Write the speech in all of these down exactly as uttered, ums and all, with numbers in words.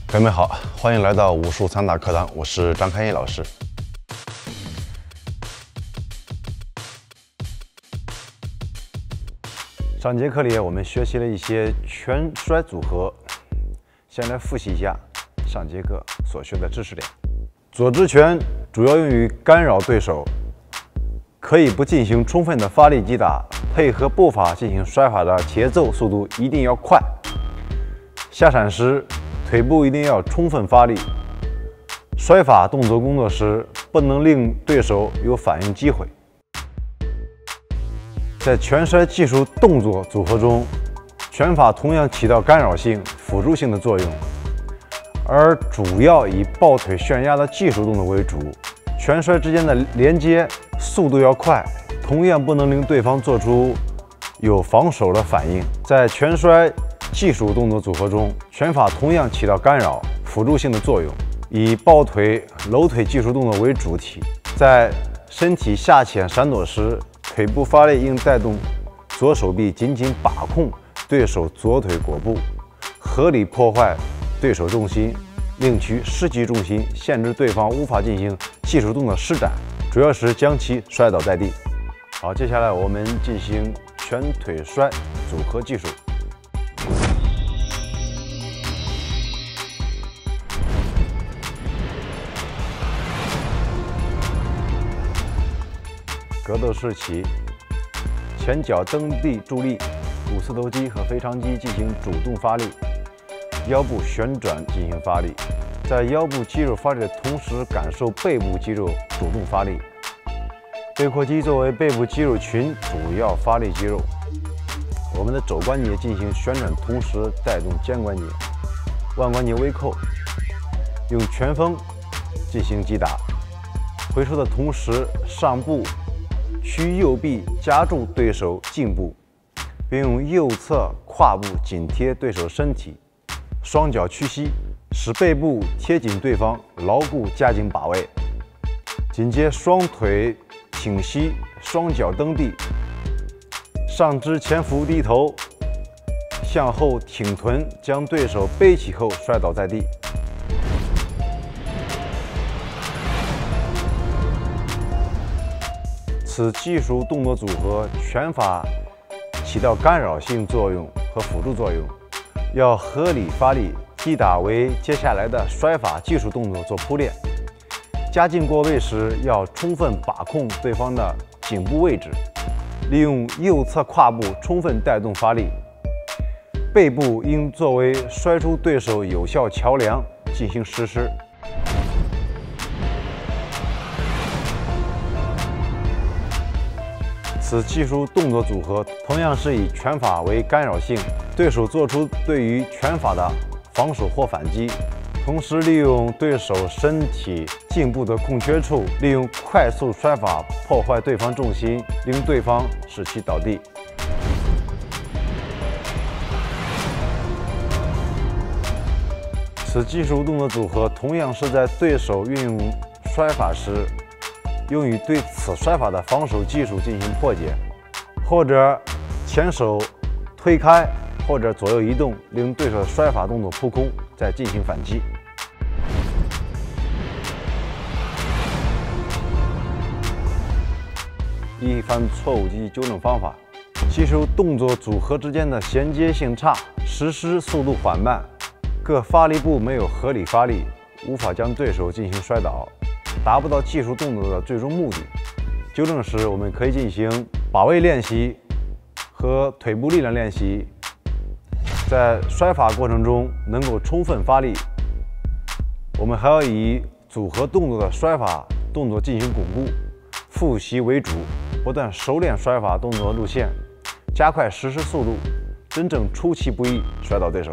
朋友们好，欢迎来到武术散打课堂，我是张开一老师。上节课里我们学习了一些拳摔组合，先来复习一下上节课所学的知识点。左直拳主要用于干扰对手，可以不进行充分的发力击打，配合步伐进行摔法的节奏速度一定要快。下闪时腿部一定要充分发力，摔法动作工作时不能令对手有反应机会。在拳摔技术动作组合中，拳法同样起到干扰性、辅助性的作用，而主要以抱腿旋压的技术动作为主。拳摔之间的连接速度要快，同样不能令对方做出有防守的反应。在拳摔技术动作组合中，拳法同样起到干扰、辅助性的作用，以抱腿、搂腿技术动作为主体。在身体下潜闪躲时，腿部发力应带动左手臂紧紧把控对手左腿腘部，合理破坏对手重心，令其失去重心，限制对方无法进行技术动作施展，主要是将其摔倒在地。好，接下来我们进行拳腿摔组合技术。格斗式起，前脚蹬地助力，股四头肌和腓肠肌进行主动发力，腰部旋转进行发力，在腰部肌肉发力的同时，感受背部肌肉主动发力。背阔肌作为背部肌肉群主要发力肌肉，我们的肘关节进行旋转，同时带动肩关节、腕关节微扣，用拳锋进行击打，回收的同时上步屈右臂夹住对手颈部，并用右侧胯部紧贴对手身体，双脚屈膝，使背部贴紧对方，牢固夹紧把位。紧接双腿挺膝，双脚蹬地，上肢前俯低头，向后挺臀，将对手背起后摔倒在地。此技术动作组合拳法起到干扰性作用和辅助作用，要合理发力，击打为接下来的摔法技术动作做铺垫。夹劲过位时，要充分把控对方的颈部位置，利用右侧胯部充分带动发力，背部应作为摔出对手有效桥梁进行实施。此技术动作组合同样是以拳法为干扰性，对手做出对于拳法的防守或反击，同时利用对手身体颈部的空缺处，利用快速摔法破坏对方重心，令对方使其倒地。此技术动作组合同样是在对手运用摔法时，用于对此摔法的防守技术进行破解，或者前手推开，或者左右移动，令对手的摔法动作扑空，再进行反击。一番错误及纠正方法：技术动作组合之间的衔接性差，实施速度缓慢，各发力部没有合理发力，无法将对手进行摔倒，达不到技术动作的最终目的。纠正时，我们可以进行把位练习和腿部力量练习，在摔法过程中能够充分发力。我们还要以组合动作的摔法动作进行巩固、复习为主，不断熟练摔法动作的路线，加快实施速度，真正出其不意摔倒对手。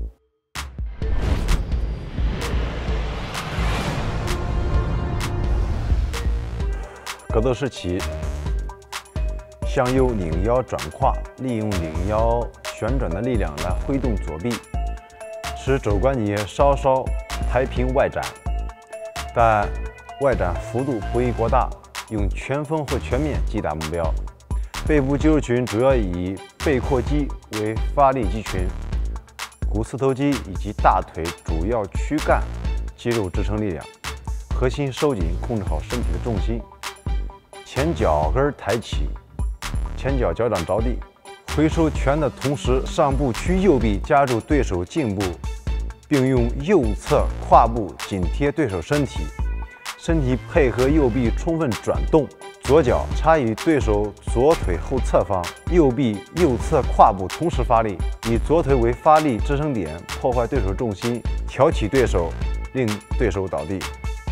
格斗式起，向右拧腰转胯，利用拧腰旋转的力量来挥动左臂，使肘关节稍稍抬平外展，但外展幅度不宜过大，用拳锋或拳面击打目标。背部肌肉群主要以背阔肌为发力肌群， 股四头肌以及大腿主要躯干肌肉支撑力量，核心收紧，控制好身体的重心。前脚跟抬起，前脚脚掌着地，回收拳的同时，上部屈右臂夹住对手颈部，并用右侧胯部紧贴对手身体，身体配合右臂充分转动。左脚插于对手左腿后侧方，右臂右侧胯部同时发力，以左腿为发力支撑点，破坏对手重心，挑起对手，令对手倒地。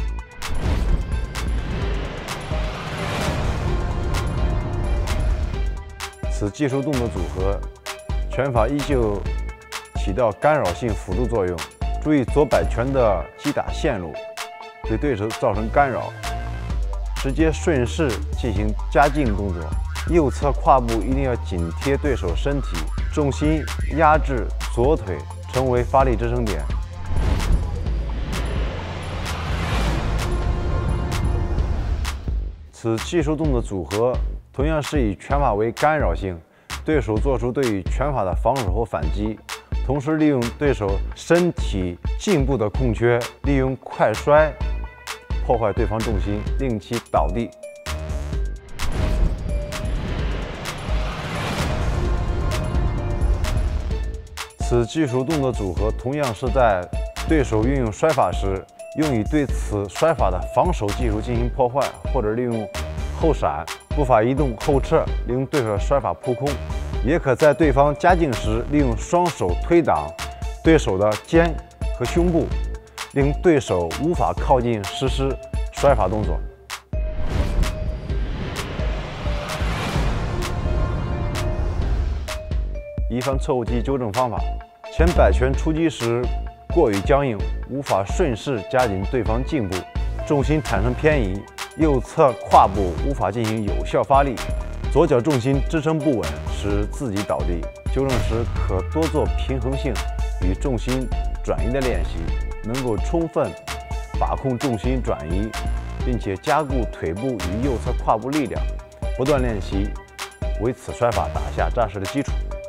此技术动作组合，拳法依旧起到干扰性辅助作用。注意左摆拳的击打线路，对对手造成干扰。直接顺势进行夹劲动作，右侧胯部一定要紧贴对手身体，重心压制左腿，成为发力支撑点。此技术动作组合同样是以拳法为干扰性，对手做出对于拳法的防守或反击，同时利用对手身体颈部的空缺，利用快摔破坏对方重心，令其倒地。此技术动作组合同样是在对手运用摔法时，用以对此摔法的防守技术进行破坏，或者利用后闪、步伐移动、后撤，令对手的摔法扑空；也可在对方夹劲时，利用双手推挡对手的肩和胸部，令对手无法靠近实施摔法动作。以防错误及纠正方法：前摆拳出击时过于僵硬，无法顺势夹紧对方颈部，重心产生偏移，右侧胯部无法进行有效发力，左脚重心支撑不稳，使自己倒地。纠正时可多做平衡性与重心转移的练习，能够充分把控重心转移，并且加固腿部与右侧胯部力量，不断练习，为此摔法打下扎实的基础。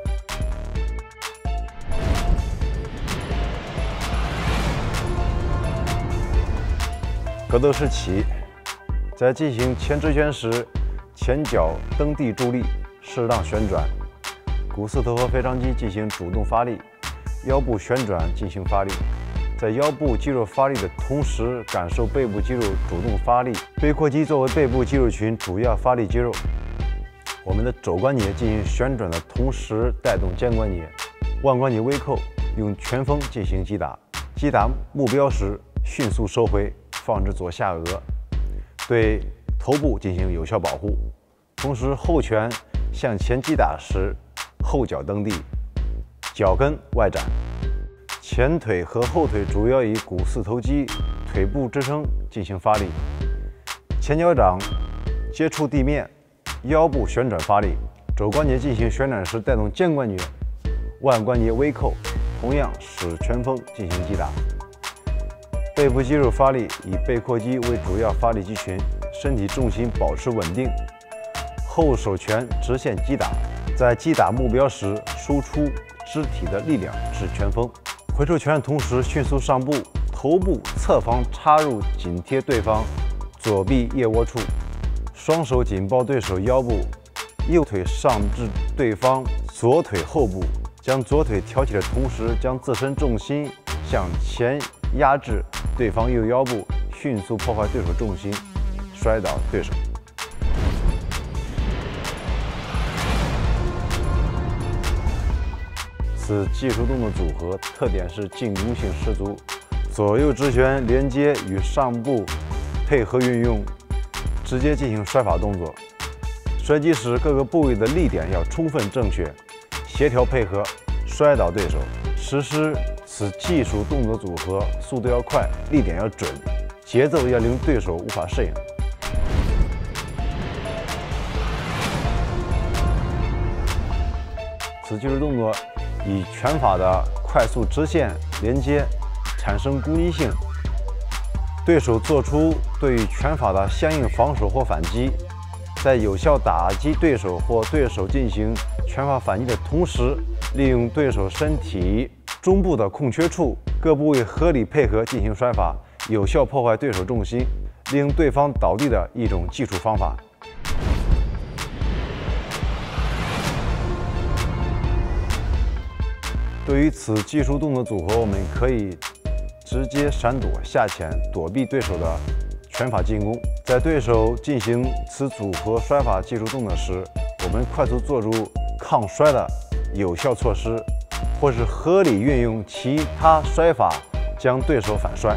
格斗式起，在进行前直拳时，前脚蹬地助力，适当旋转，股四头和腓肠肌进行主动发力，腰部旋转进行发力。在腰部肌肉发力的同时，感受背部肌肉主动发力。背阔肌作为背部肌肉群主要发力肌肉，我们的肘关节进行旋转的同时带动肩关节，腕关节微扣，用拳锋进行击打。击打目标时迅速收回，放置左下颚，对头部进行有效保护。同时后拳向前击打时，后脚蹬地，脚跟外展。前腿和后腿主要以股四头肌、腿部支撑进行发力，前脚掌接触地面，腰部旋转发力，肘关节进行旋转时带动肩关节，腕关节微扣，同样使拳锋进行击打。背部肌肉发力以背阔肌为主要发力肌群，身体重心保持稳定，后手拳直线击打，在击打目标时输出肢体的力量至拳锋。回收拳的同时，迅速上步，头部侧方插入紧贴对方左臂腋窝处，双手紧抱对手腰部，右腿上至对方左腿后部，将左腿挑起的同时，将自身重心向前压制对方右腰部，迅速破坏对手重心，摔倒对手。此技术动作组合特点是进攻性十足，左右直拳连接与上部配合运用，直接进行摔法动作。摔击时各个部位的力点要充分正确，协调配合，摔倒对手。实施此技术动作组合速度要快，力点要准，节奏要令对手无法适应。此技术动作以拳法的快速直线连接产生攻击性，对手做出对于拳法的相应防守或反击，在有效打击对手或对手进行拳法反击的同时，利用对手身体中部的空缺处，各部位合理配合进行摔法，有效破坏对手重心，令对方倒地的一种技术方法。对于此技术动作组合，我们可以直接闪躲、下潜，躲避对手的拳法进攻。在对手进行此组合摔法技术动作时，我们快速做出抗摔的有效措施，或是合理运用其他摔法将对手反摔。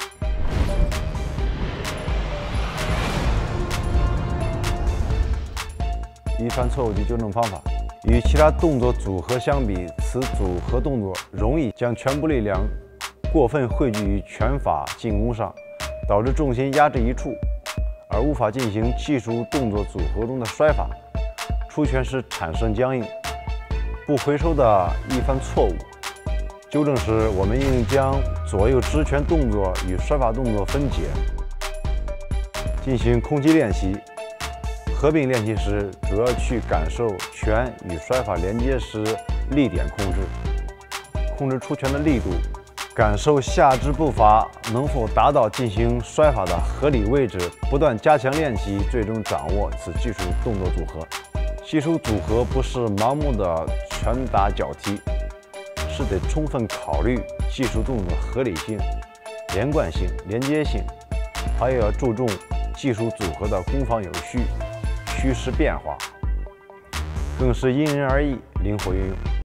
一番错误及纠正方法。与其他动作组合相比，此组合动作容易将全部力量过分汇聚于拳法进攻上，导致重心压制一处，而无法进行技术动作组合中的摔法。出拳时产生僵硬、不回收的一番错误。纠正时，我们应将左右直拳动作与摔法动作分解，进行空击练习。合并练习时，主要去感受拳与摔法连接时力点控制，控制出拳的力度，感受下肢步伐能否达到进行摔法的合理位置，不断加强练习，最终掌握此技术动作组合。技术组合不是盲目的拳打脚踢，是得充分考虑技术动作合理性、连贯性、连接性，还要注重技术组合的攻防有序、趋势变化，更是因人而异，灵活运用。